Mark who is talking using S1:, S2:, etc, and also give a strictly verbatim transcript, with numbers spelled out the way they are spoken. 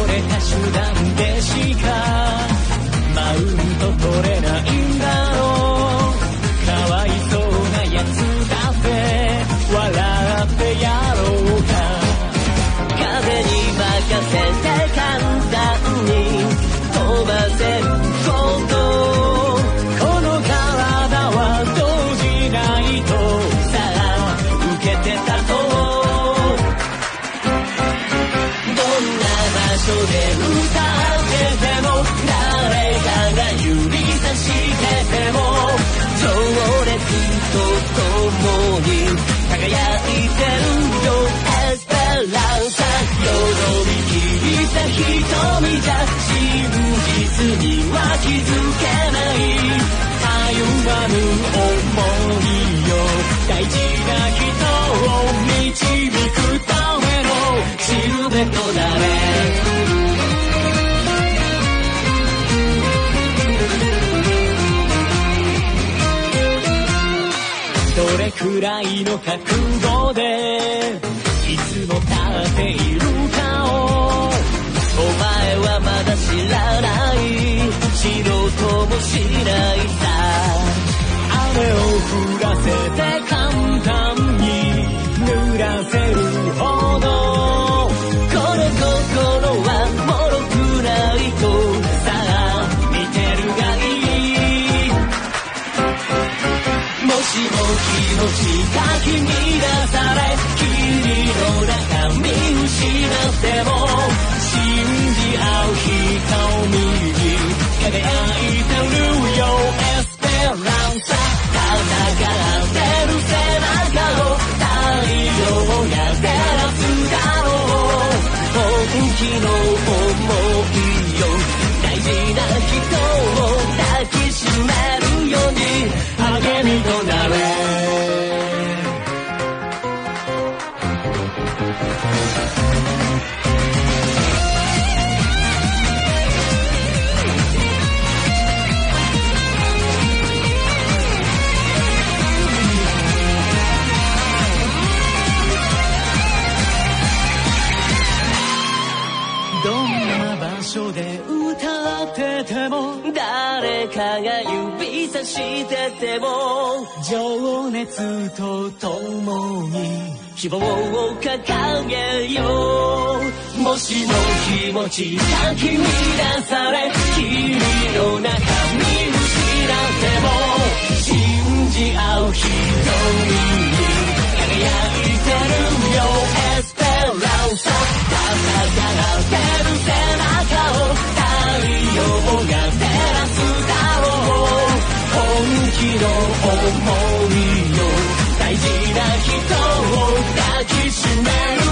S1: れた手段でしかマウント取れないんだろう。かわいそうなやつだって笑ってやろうか。風に任せて簡単に飛ばせること、この体は動じないとさあ受けてたと。どんな場所で歌ってても誰かが指差してても情熱と共に輝いてるよエスペランサ。よどみ切った瞳じゃ真実には気づけない。たゆまぬ想いよ大事な人を導くためのシルベットだね。どれくらいの覚悟でいつも立っているかをお前はまだ知らない。知ろうともしないさ。雨を降らせて簡単に濡らせるほどこの心は脆くないとさあ見てるがいい。もしも気持ちかき乱され霧の中見失っても信じ合う瞳に輝いてるよエスペランサ。戦ってる背中を太陽が照らすだろう。本気の想いよ大事な人を抱きしめるように励みとなれ。どんな場所で歌ってても誰かが指差してても情熱と共に希望を掲げよう。もしも気持ちかき乱され霧の中見失っても信じ合う瞳に輝いてるよエスペランサ。戦ってる背中を太陽が照らすだろう。本気の想いよ大事な人を抱きしめる